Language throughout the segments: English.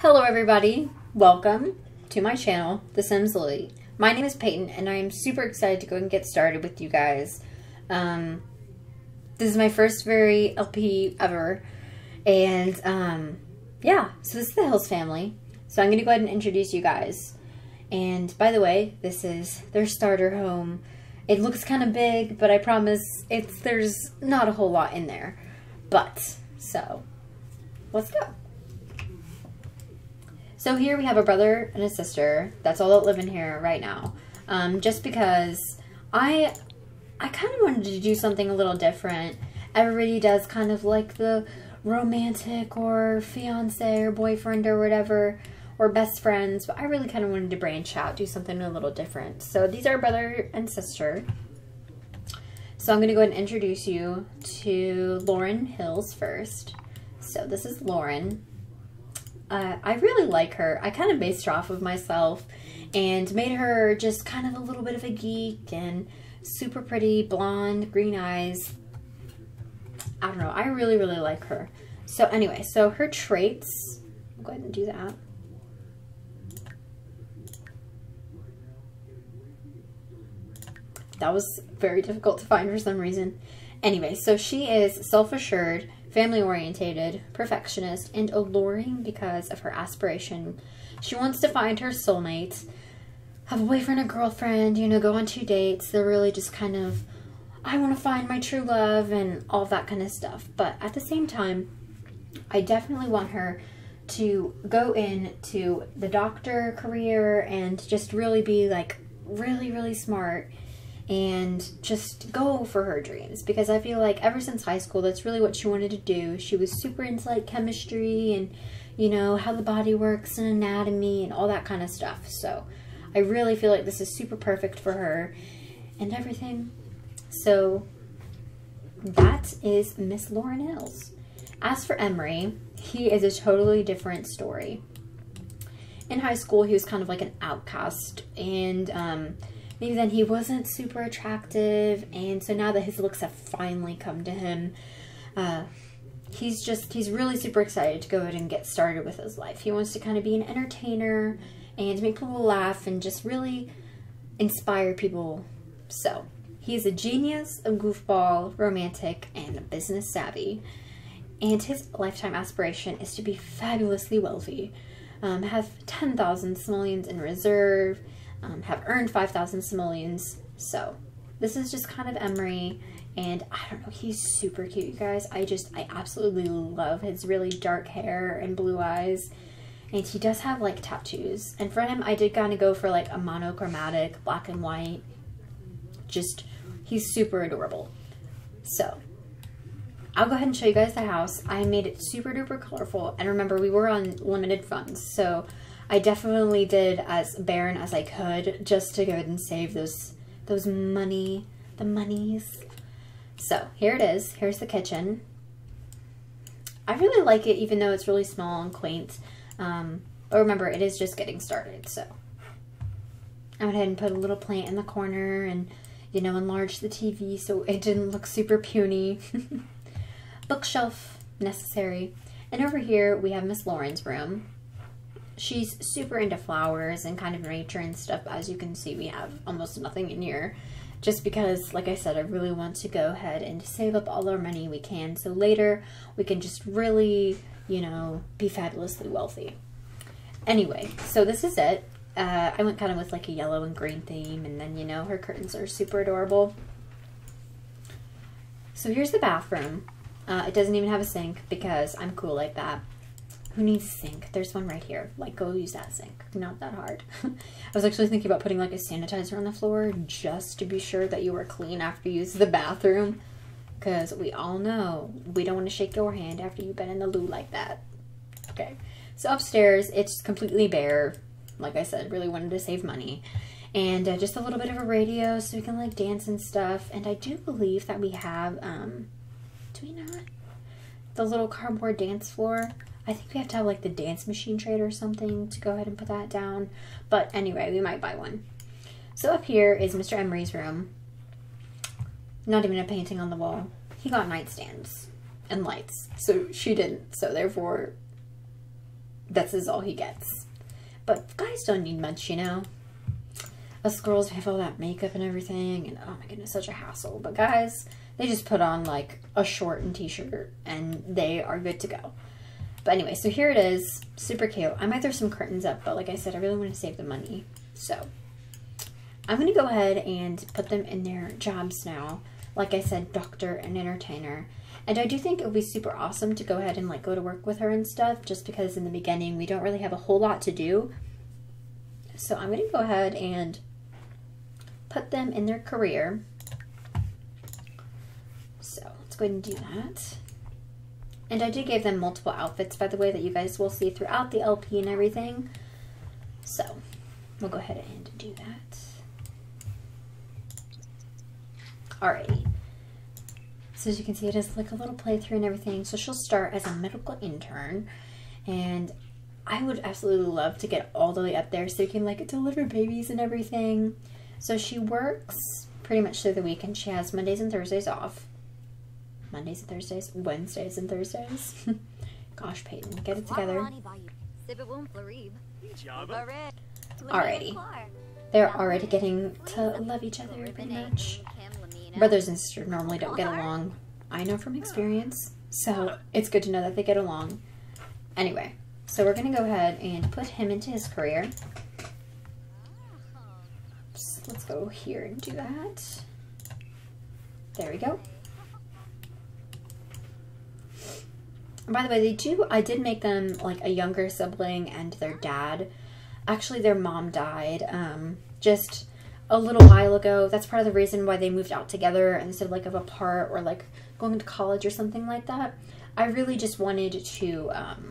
Hello everybody, welcome to my channel, The Sims Lily. My name is Peyton and I am super excited to go and get started with you guys. This is my first very LP ever, and yeah, so this is the Hills family. So I'm going to go ahead and introduce you guys. And by the way, this is their starter home. It looks kind of big, but I promise there's not a whole lot in there. But, so, let's go. So here we have a brother and a sister. That's all that live in here right now. Just because I kind of wanted to do something a little different. Everybody does kind of like the romantic or fiance or boyfriend or whatever, or best friends, but I really kind of wanted to branch out, do something a little different. So these are brother and sister. So I'm going to go ahead and introduce you to Lauren Hills first. So this is Lauren. I really like her. I kind of based her off of myself and made her just kind of a little bit of a geek and super pretty, blonde, green eyes. I don't know. I really, really like her. So anyway, so her traits, I'll go ahead and do that. That was very difficult to find for some reason. Anyway, so she is self-assured, family-orientated, perfectionist, and alluring because of her aspiration. She wants to find her soulmate, have a boyfriend or girlfriend, you know, go on 2 dates. They're really just kind of, I want to find my true love and all that kind of stuff. But at the same time, I definitely want her to go into the doctor career and just really be like really, really smart and just go for her dreams, because I feel like ever since high school, that's really what she wanted to do. She was super into like chemistry and, you know, how the body works and anatomy and all that kind of stuff. So I really feel like this is super perfect for her and everything. So that is Miss Lauren Hills. As for Emery, he is a totally different story. In high school, he was kind of like an outcast, and maybe then he wasn't super attractive, and so now that his looks have finally come to him, he's really super excited to go ahead and get started with his life. He wants to kind of be an entertainer and make people laugh and just really inspire people. So he's a genius, a goofball, romantic, and business savvy. And his lifetime aspiration is to be fabulously wealthy, have 10,000 simoleons in reserve, have earned 5,000 simoleons. So this is just kind of Emery, and I don't know, he's super cute, you guys. I absolutely love his really dark hair and blue eyes, and he does have like tattoos. And for him, I did kind of go for like a monochromatic black and white. Just, he's super adorable. So I'll go ahead and show you guys the house. I made it super duper colorful, and remember, we were on limited funds, so I definitely did as barren as I could just to go ahead and save the monies. So here it is. Here's the kitchen. I really like it, even though it's really small and quaint. But remember, it is just getting started. So I went ahead and put a little plant in the corner and, you know, enlarged the TV so it didn't look super puny. Bookshelf necessary. And over here we have Miss Lauren's room. She's super into flowers and kind of nature and stuff. As you can see, we have almost nothing in here, just because, like I said, I really want to go ahead and save up all our money we can, so later we can just really, you know, be fabulously wealthy. Anyway, so this is it. I went kind of with like a yellow and green theme, and then, you know, her curtains are super adorable. So here's the bathroom. It doesn't even have a sink because I'm cool like that. Who needs a sink? There's one right here. Like, go use that sink. Not that hard. I was actually thinking about putting like a sanitizer on the floor just to be sure that you were clean after you use the bathroom. Because we all know we don't want to shake your hand after you've been in the loo like that. Okay. So upstairs, it's completely bare. Like I said, really wanted to save money. And just a little bit of a radio so we can like dance and stuff. And I do believe that we have, do we not? The little cardboard dance floor. I think we have to have like the dance machine tray or something to go ahead and put that down. But anyway, we might buy one. So up here is Mr. Emery's room. Not even a painting on the wall. He got nightstands and lights. So she didn't. So therefore, This is all he gets. But guys don't need much, you know. Us girls have all that makeup and everything, and oh my goodness, such a hassle. But guys, they just put on like a short and t-shirt and they are good to go. But anyway, so here it is. Super cute. I might throw some curtains up, but like I said, I really want to save the money. So I'm going to go ahead and put them in their jobs now. Like I said, doctor and entertainer. And I do think it would be super awesome to go ahead and like go to work with her and stuff, just because in the beginning we don't really have a whole lot to do. So I'm going to go ahead and put them in their career. So let's go ahead and do that. And I did give them multiple outfits, by the way, that you guys will see throughout the LP and everything. So we'll go ahead and do that. Alrighty. So as you can see, it is like a little playthrough and everything. So she'll start as a medical intern. And I would absolutely love to get all the way up there so you can like deliver babies and everything. So she works pretty much through the week, and she has Mondays and Thursdays off. Mondays and Thursdays, Wednesdays and Thursdays. Gosh, Peyton, get it together. Alrighty. They're already getting to love each other pretty much. Brothers and sisters normally don't get along. I know from experience. So it's good to know that they get along. Anyway, so we're going to go ahead and put him into his career. So let's go here and do that. There we go. And by the way, I did make them like a younger sibling and their dad. Actually, their mom died just a little while ago. That's part of the reason why they moved out together instead of like apart or like going to college or something like that. I really just wanted to,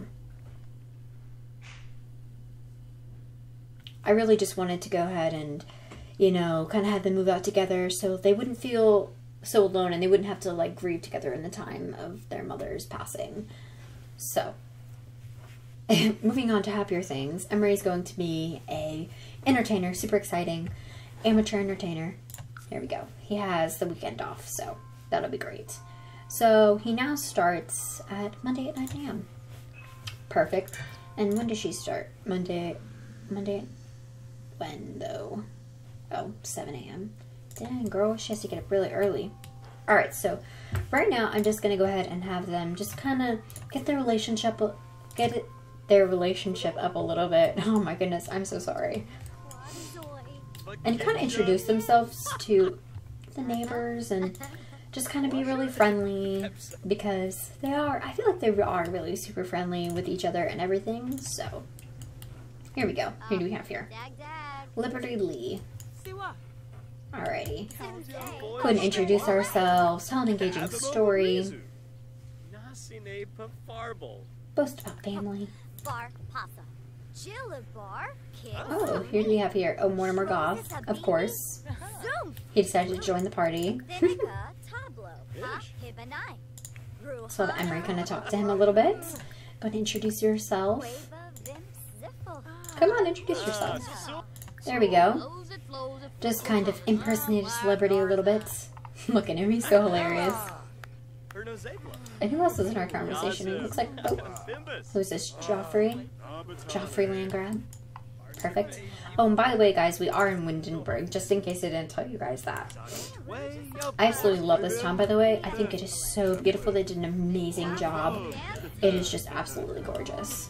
go ahead and, you know, kind of have them move out together so they wouldn't feel so alone and they wouldn't have to like grieve together in the time of their mother's passing. So moving on to happier things, Emery's going to be a entertainer, super exciting, amateur entertainer. There we go. He has the weekend off, so that'll be great. So he now starts at Monday at 9 a.m. Perfect. And when does she start? Monday, when though? Oh, 7 a.m. Dang, girl, she has to get up really early. Alright, so right now I'm just going to go ahead and have them just kind of get their relationship up a little bit. Oh my goodness, I'm so sorry. And kind of introduce themselves to the neighbors and just kind of be really friendly because I feel like they are really super friendly with each other and everything. So here we go. Who do we have here? Liberty Lee. Alrighty. Go ahead and introduce ourselves, tell an engaging story. Boast about family. Oh, who do we have here? Oh, Mortimer Goth, of course. He decided to join the party. So that Emery kind of talked to him a little bit. Go ahead and introduce yourself. Come on, introduce yourself. There we go. Just kind of impersonate a celebrity a little bit. Look at him, he's so hilarious. And who else is in our conversation? It looks like, oh, who's this? Joffrey Landgrab. Perfect. Oh, and by the way, guys, we are in Windenburg, just in case I didn't tell you guys that. I absolutely love this town, by the way. I think it is so beautiful. They did an amazing job. It is just absolutely gorgeous.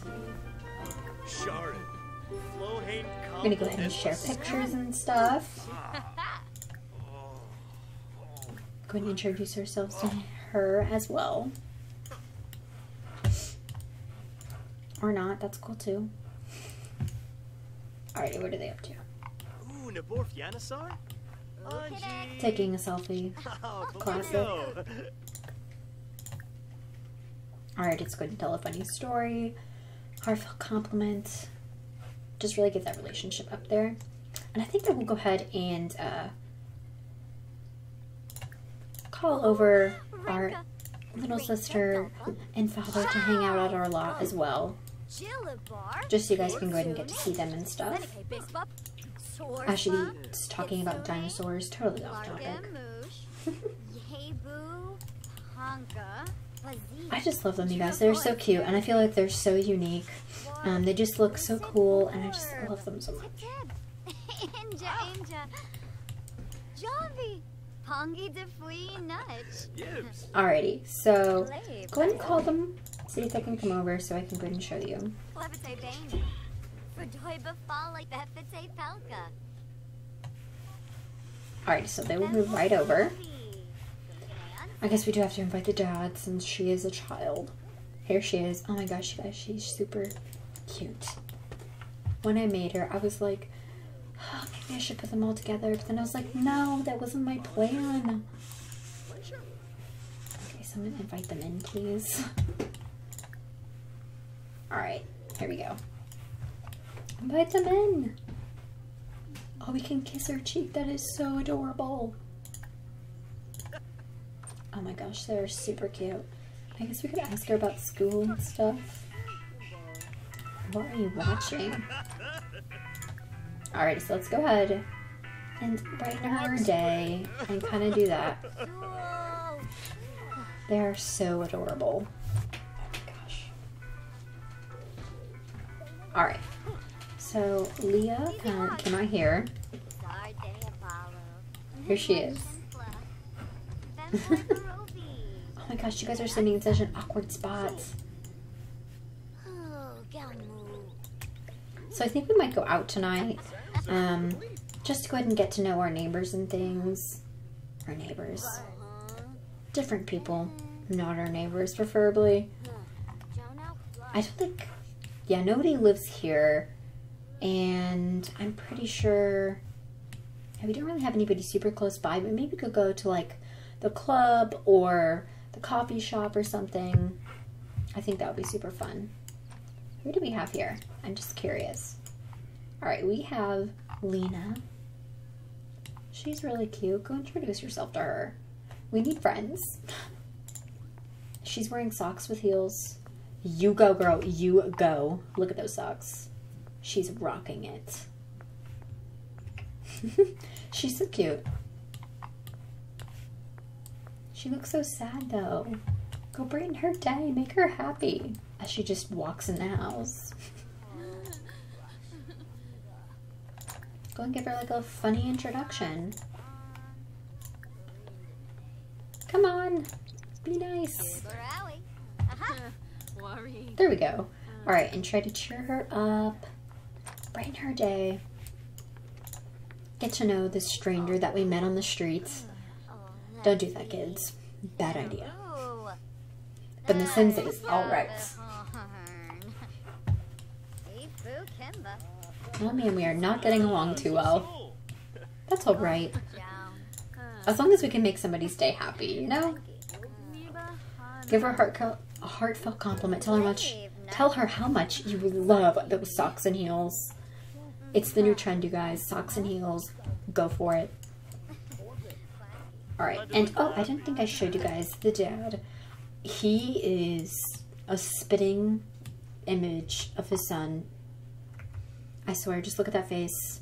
I'm gonna go ahead and share pictures and stuff. Go ahead and introduce ourselves to her as well. Or not, that's cool too. Alrighty, what are they up to? Taking a selfie. Classic. Alright, let's go ahead and tell a funny story. Heartfelt compliment. Just really get that relationship up there. And I think that we'll go ahead and call over our little sister and father to hang out at our lot as well. Just so you guys can go ahead and get to see them and stuff. Actually, just talking about dinosaurs, totally off topic. I just love them, you guys. They're so cute, and I feel like they're so unique. They just look so cool, and I just love them so much. Alrighty, so go ahead and call them. See if they can come over so I can go ahead and show you. Alright, so they will move right over. I guess we do have to invite the dad since she is a child. Here she is. Oh my gosh, you guys, she's super cute. When I made her, I was like, oh, maybe I should put them all together. But then I was like, no, that wasn't my plan. Okay, so I'm going to invite them in, please. Alright, here we go. Invite them in. Oh, we can kiss her cheek. That is so adorable. Oh my gosh, they're super cute. I guess we could ask her about school and stuff. What are you watching? Alright, so let's go ahead and brighten her day and kind of do that. They are so adorable. Oh my gosh. Alright. So Leah came out here. Here she is. Oh my gosh, you guys are sitting in such an awkward spot. So I think we might go out tonight. Just to go ahead and get to know our neighbors and things. Our neighbors. Different people. Not our neighbors, preferably. I don't think... Yeah, nobody lives here. And I'm pretty sure... Yeah, we don't really have anybody super close by, but maybe we could go to, like, the club or the coffee shop or something. I think that would be super fun. Who do we have here? I'm just curious. Alright, we have Lena. She's really cute. Go introduce yourself to her. We need friends. She's wearing socks with heels. You go, girl. You go. Look at those socks. She's rocking it. She's so cute. She looks so sad, though. Go brighten her day. Make her happy. As she just walks in the house. Go and give her, like, a funny introduction. Come on. Be nice. There we go. Alright, and try to cheer her up. Brighten her day. Get to know this stranger that we met on the streets. Don't do that, kids. Bad idea. But in The Sims it is alright. Oh man, we are not getting along too well. That's alright. As long as we can make somebody's day happy, you know? Give her a heartfelt compliment. Tell her how much you love those socks and heels. It's the new trend, you guys. Socks and heels. Go for it. Alright, and oh, I didn't think I showed you guys the dad. He is a spitting image of his son. I swear, just look at that face.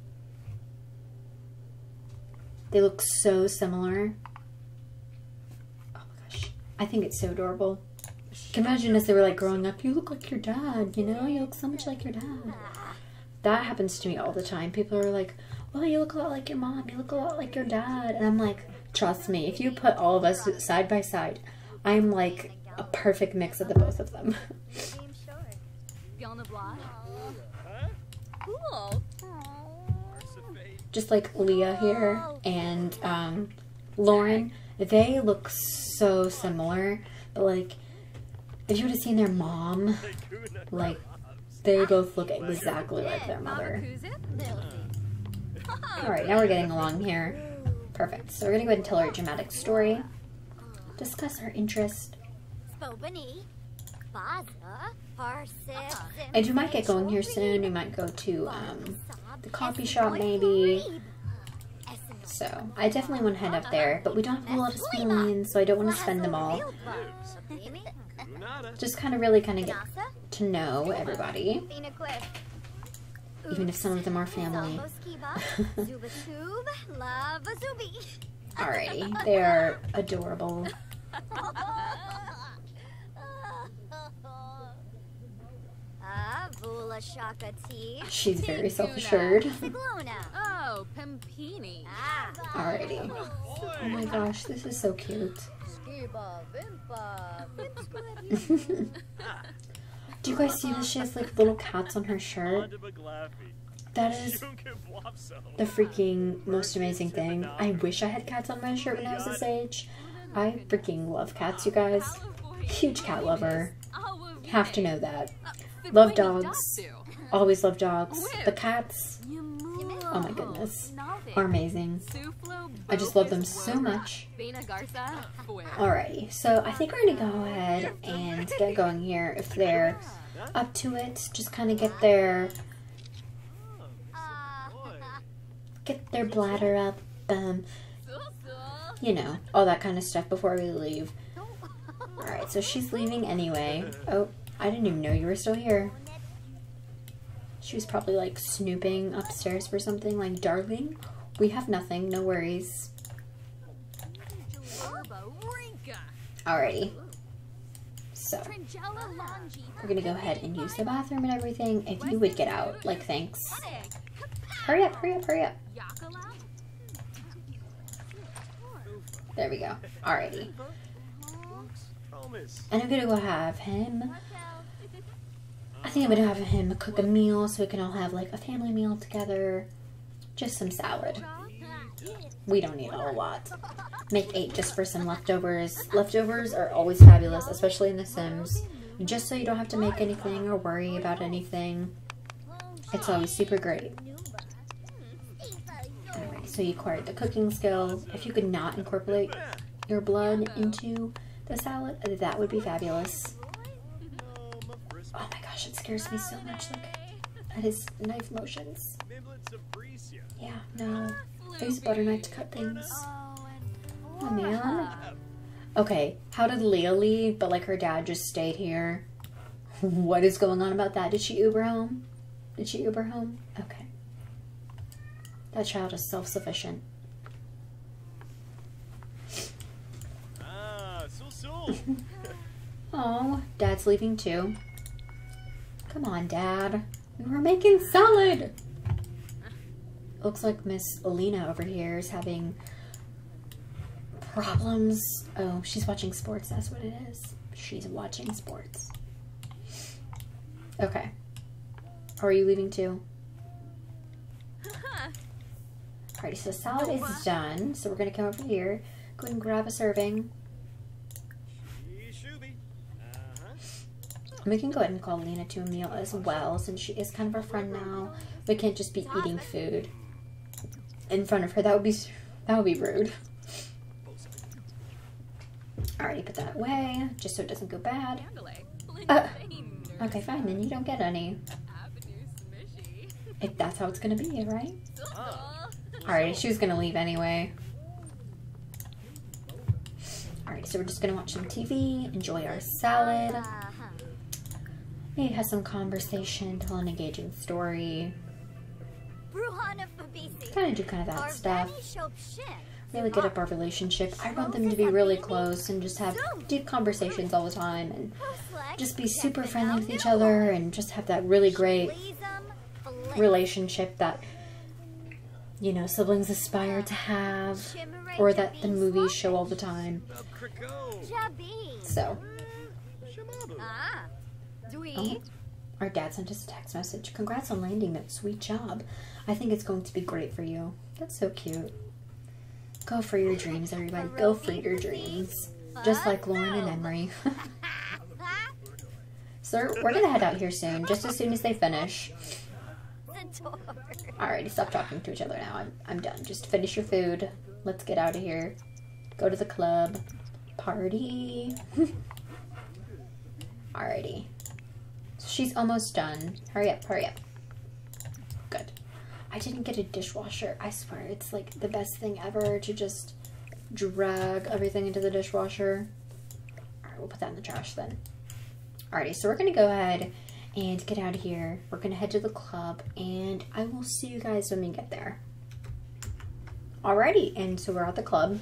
They look so similar. Oh my gosh. I think it's so adorable. Can you imagine as they were like growing up, you look like your dad, you know? You look so much like your dad. That happens to me all the time. People are like, well, you look a lot like your mom. You look a lot like your dad. And I'm like, trust me, if you put all of us side by side, I'm like a perfect mix of the both of them. Just like Leah here and Lauren, they look so similar. But like, if you would have seen their mom, like, they both look exactly like their mother. Alright, now we're getting along here. Perfect. So we're going to go ahead and tell her a dramatic story. Discuss her interest. And we might get going here soon. We might go to the coffee shop maybe. So I definitely want to head up there. But we don't have a lot of simoleons, so I don't want to spend them all. Just kind of really get to know everybody. Even if some of them are family. Alrighty, they are adorable. She's very self-assured. Oh, Pimpini. Alrighty. Oh my gosh, this is so cute. Do you guys see that she has like little cats on her shirt? That is the freaking most amazing thing. I wish I had cats on my shirt when I was this age. I freaking love cats, you guys. Huge cat lover. Have to know that. Love dogs. Always love dogs. The cats, oh my goodness, are amazing. I just love them so much. Alrighty, so I think we're going to go ahead and get going here if they're up to it. Just kind of get their bladder up, you know, all that kind of stuff before we leave. Alright, so she's leaving anyway. Oh, I didn't even know you were still here. She was probably like snooping upstairs for something, like, darling, we have nothing, no worries. Alrighty. So, we're gonna go ahead and use the bathroom and everything. If you would get out, like, thanks. Hurry up, hurry up, hurry up. There we go. Alrighty. And I'm gonna go have him, I think I'm gonna have him cook a meal so we can all have like a family meal together. Just some salad. We don't need a whole lot. Make 8 just for some leftovers. Leftovers are always fabulous, especially in The Sims. Just so you don't have to make anything or worry about anything. It's always super great. Alright, so you acquired the cooking skill. If you could not incorporate your blood into the salad, that would be fabulous. Oh my gosh, it scares me so much. Look at his knife motions. Yeah, no. I use a butter knife to cut things. Oh man. Okay, how did Leah leave, but like her dad just stayed here? What is going on about that? Did she Uber home? Did she Uber home? Okay. That child is self-sufficient. Oh, Dad's leaving too. Come on, Dad. We were making salad! Looks like Miss Alina over here is having problems. Oh, she's watching sports. That's what it is. She's watching sports. Okay. Are you leaving too? Alrighty, so salad is done. So we're going to come over here. Go ahead and grab a serving. We can go ahead and call Lena to a meal as well, since she is kind of our friend now. We can't just be eating food in front of her. That would be rude. Alrighty, put that away, just so it doesn't go bad. Okay, fine, then you don't get any. If that's how it's gonna be, right? Alrighty, she was gonna leave anyway. Alright, so we're just gonna watch some TV, enjoy our salad. Maybe have some conversation, tell an engaging story. Kind of do that stuff. Really get up our relationship. I want them to be really close and just have deep conversations all the time and just be super friendly with each other and just have that really great relationship that, you know, siblings aspire to have, or that the movies show all the time. So. Oh, our dad sent us a text message. Congrats on landing that sweet job. I think it's going to be great for you. That's so cute. Go for your dreams, everybody. Go for your dreams. Just like Lauren and Emery. So we're going to head out here soon, just as soon as they finish. Alrighty, stop talking to each other now. I'm done. Just finish your food. Let's get out of here. Go to the club. Party. Alrighty. So she's almost done. Hurry up, hurry up. Good. I didn't get a dishwasher. I swear, it's like the best thing ever to just drag everything into the dishwasher. Alright, we'll put that in the trash then. Alrighty, so we're going to go ahead and get out of here. We're going to head to the club, and I will see you guys when we get there. Alrighty, and so we're at the club.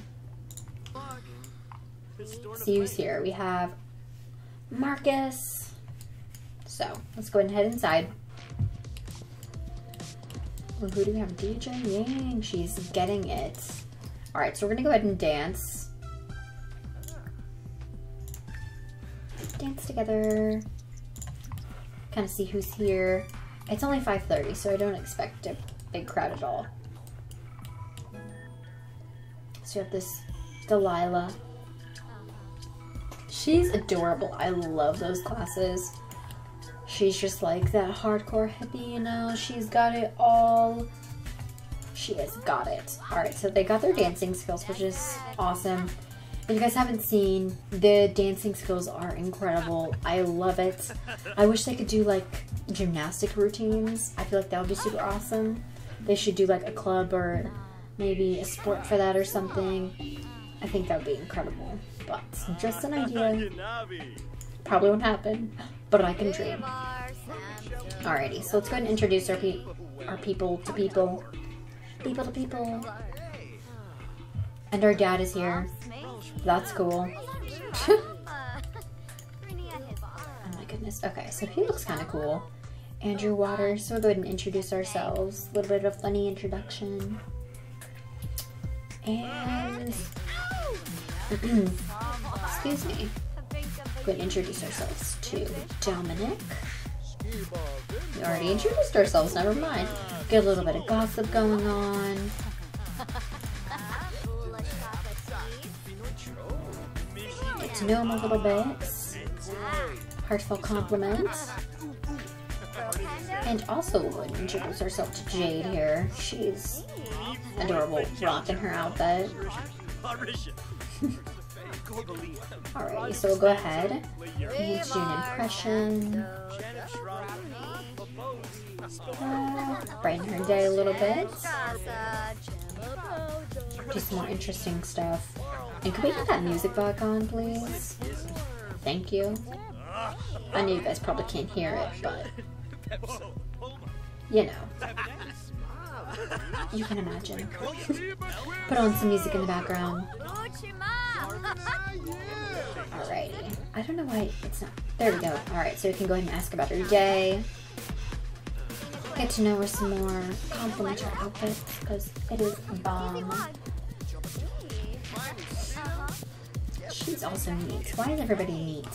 See who's here. We have Marcus. So, let's go ahead and head inside. Who do we have? DJ Yang. She's getting it. Alright, so we're gonna go ahead and dance. Dance together. Kind of see who's here. It's only 5:30, so I don't expect a big crowd at all. So you have this Delilah. She's adorable. I love those glasses. She's just like that hardcore hippie, you know? She's got it all. She has got it. Alright, so they got their dancing skills, which is awesome. If you guys haven't seen, the dancing skills are incredible. I love it. I wish they could do like gymnastic routines. I feel like that would be super awesome. They should do like a club or maybe a sport for that or something. I think that would be incredible. But just an idea. Probably won't happen, but I can dream. Alrighty, so let's go ahead and introduce our people to people. People to people. And our dad is here. That's cool. Oh my goodness. Okay, so he looks kind of cool. Andrew Waters. So we'll go ahead and introduce ourselves. A little bit of a funny introduction. And excuse me. Go ahead and introduce ourselves to Dominic. We already introduced ourselves, never mind. Get a little bit of gossip going on. Get to know him a little bit. Heartfelt compliments. And also we'll go ahead and introduce ourselves to Jade here. She's adorable, rocking her outfit. Alrighty, so we'll go ahead and do an impression. Brighten her day a little bit. Do some more interesting stuff. And could we get that music back on, please? Thank you. I know you guys probably can't hear it, but you know. You can imagine. Put on some music in the background. Alrighty. I don't know why it's not. There we go. Alright, so we can go ahead and ask about her day. Get to know her some more. Compliment her outfit because it is bomb. She's also neat. Why is everybody neat?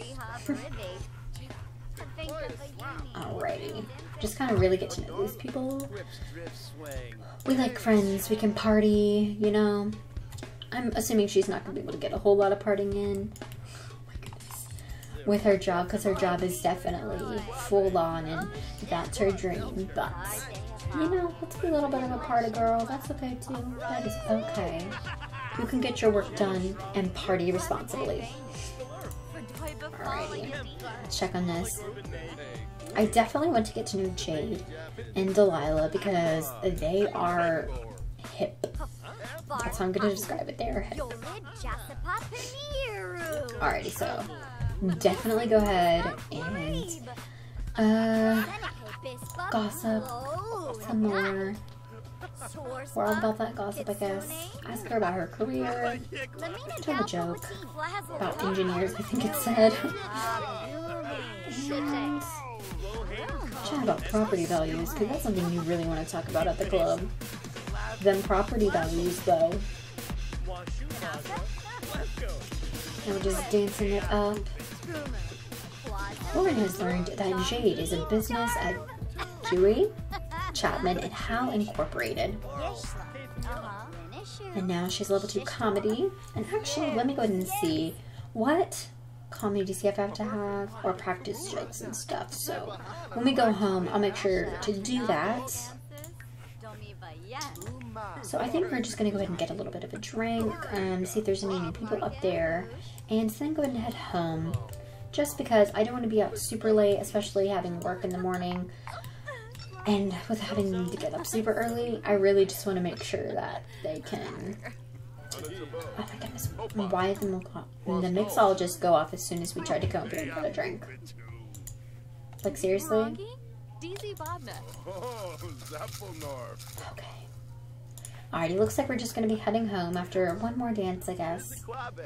Alrighty. Just kind of really get to know these people. We like friends. We can party, you know. I'm assuming she's not going to be able to get a whole lot of partying in. Oh my goodness. With her job, because her job is definitely full on and that's her dream. But, you know, let's be a little bit of a party girl. That's okay too. That is okay. You can get your work done and party responsibly. Alrighty. Let's check on this. I definitely want to get to know Jade and Delilah because they are hip. That's how I'm going to describe it. They are hip. Alrighty, so definitely go ahead and gossip some more. We're all about that gossip, I guess. Ask her about her career. Tell a joke about engineers, I think it said. And chat about property values, because that's something you really want to talk about at the club. Them property values, though. And we're just dancing it up. Lauren has learned that Jade is in business at Dewey, Chapman, and Howe Incorporated. And now she's level 2 comedy. And actually, let me go ahead and see what comedy does he have to have, or practice jokes and stuff. So when we go home, I'll make sure to do that. So I think we're just going to go ahead and get a little bit of a drink, see if there's any new people up there, and then go ahead and head home. Just because I don't want to be out super late, especially having work in the morning. And with having to get up super early, I really just want to make sure that they can... Oh my goodness, why did the mixologist go off as soon as we tried to come up here and get a drink? Like, seriously? Okay. Alrighty, looks like we're just going to be heading home after one more dance, I guess.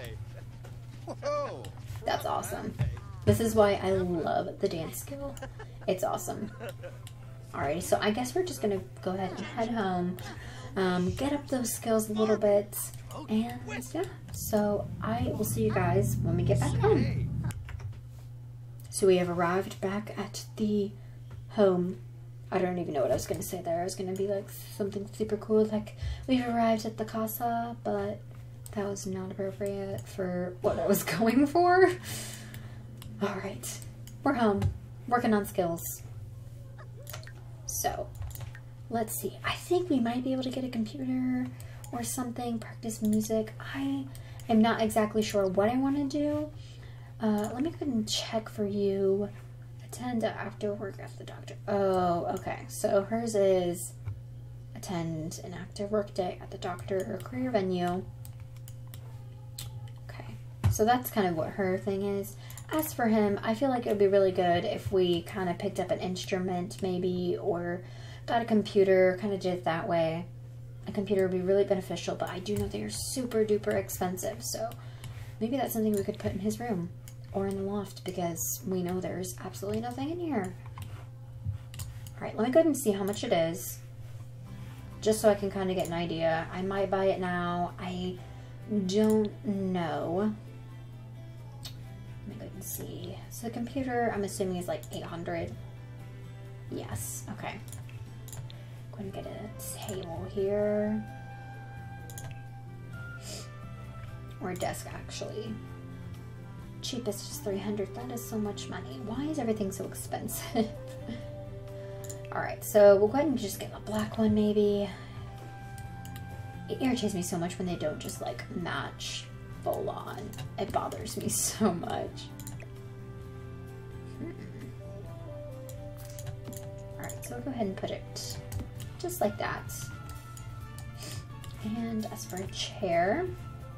That's awesome. This is why I love the dance skill. It's awesome. Alrighty, so I guess we're just gonna go ahead and head home, get up those skills a little bit, and yeah, so I will see you guys when we get back home. So we have arrived back at the home. I don't even know what I was gonna say there. I was gonna be like something super cool, like we've arrived at the casa, but that was not appropriate for what I was going for. Alright, we're home, working on skills. So, let's see. I think we might be able to get a computer or something, practice music. I am not exactly sure what I want to do. Let me go ahead and check for you. Attend after work at the doctor. Oh, okay. So hers is attend an active work day at the doctor or career venue. Okay. So that's kind of what her thing is. As for him, I feel like it would be really good if we kind of picked up an instrument maybe, or got a computer, kind of did it that way. A computer would be really beneficial, but I do know they are super duper expensive, so maybe that's something we could put in his room or in the loft, because we know there's absolutely nothing in here. Alright, let me go ahead and see how much it is, just so I can kind of get an idea. I might buy it now. I don't know. Let me go ahead and see. So the computer, I'm assuming, is like 800. Yes, okay. Go ahead and get a table here. Or a desk, actually. Cheapest is 300. That is so much money. Why is everything so expensive? Alright, so we'll go ahead and just get a black one, maybe. It irritates me so much when they don't just, like, match full on. It bothers me so much. Alright, so we'll go ahead and put it just like that. And as for a chair,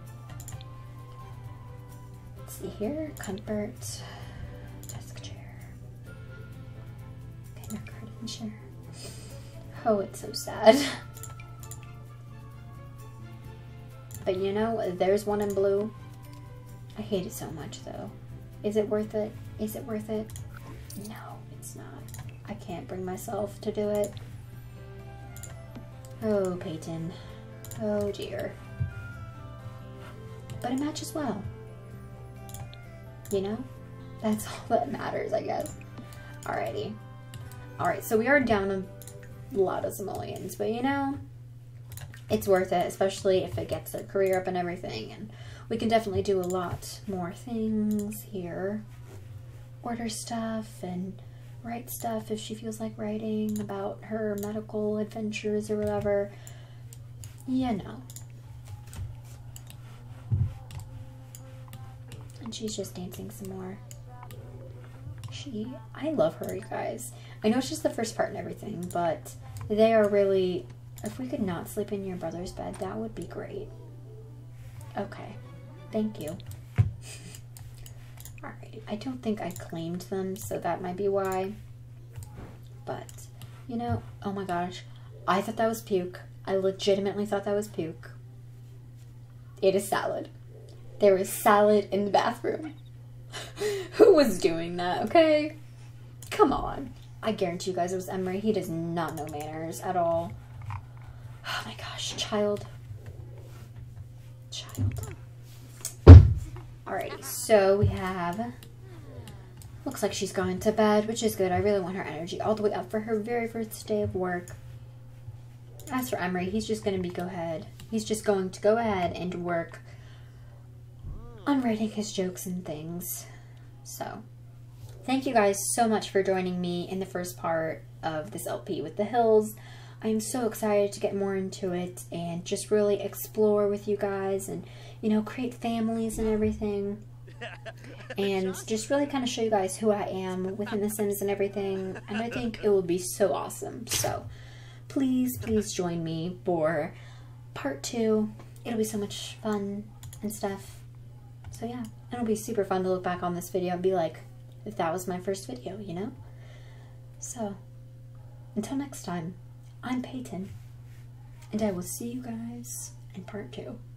let's see here, comfort, desk chair, kindergarten chair. Oh, it's so sad. But you know, there's one in blue. I hate it so much though. Is it worth it? Is it worth it? No, it's not. I can't bring myself to do it. Oh, Peyton. Oh dear. But it matches well. You know? That's all that matters, I guess. Alrighty. Alright, so we are down a lot of simoleons, but you know, it's worth it, especially if it gets their career up and everything. And we can definitely do a lot more things here. Order stuff and write stuff if she feels like writing about her medical adventures or whatever. You know. And she's just dancing some more. I love her, you guys. I know it's just the first part and everything, but they are really, if we could not sleep in your brother's bed, that would be great. Okay. Thank you. Alrighty. I don't think I claimed them, so that might be why. But, you know, oh my gosh. I thought that was puke. I legitimately thought that was puke. It is salad. There is salad in the bathroom. Who was doing that, okay? Come on. I guarantee you guys it was Emery. He does not know manners at all. Oh my gosh, child. Alrighty, so we have, looks like she's gone to bed, which is good. I really want her energy all the way up for her very first day of work. As for Emery, he's just going to go ahead and work on writing his jokes and things. So, thank you guys so much for joining me in the first part of this LP with the Hills. I'm so excited to get more into it and just really explore with you guys and, you know, create families and everything. And just really kind of show you guys who I am within The Sims and everything. And I think it will be so awesome. So, please, please join me for part 2. It'll be so much fun and stuff. So yeah, it'll be super fun to look back on this video and be like, if that was my first video, you know? So, until next time, I'm Peyton, and I will see you guys in part 2.